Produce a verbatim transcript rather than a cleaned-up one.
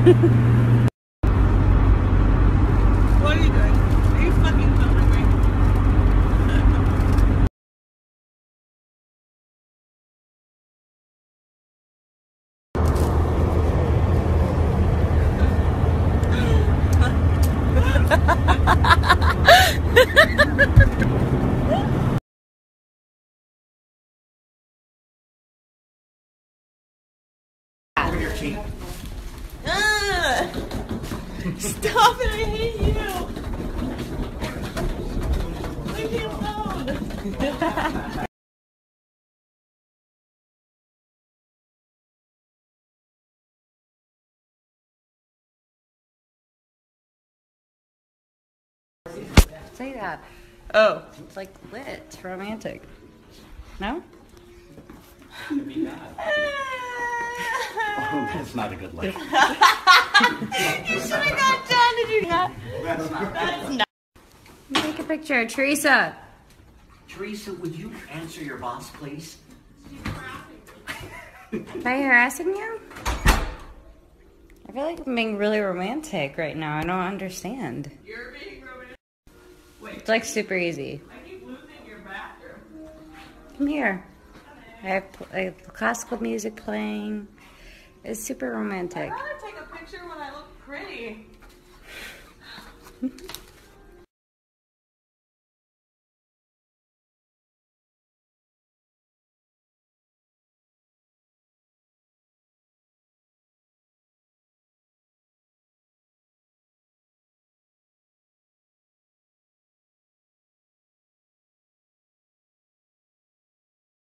What are you doing? Are you fucking filming me? Ah, stop it, I hate you. Leave me alone. Say that. Oh. It's like lit. It's romantic. No? Oh, that's not a good look. You should have got John to do that. That's not That's not. Take a picture. Teresa. Teresa, would you answer your boss, please? Am I harassing you? I feel like I'm being really romantic right now. I don't understand. You're being romantic. Wait. It's like super easy. I keep losing your bathroom. Come here. I have, I have classical music playing. It's super romantic. I gotta take a picture when I look pretty.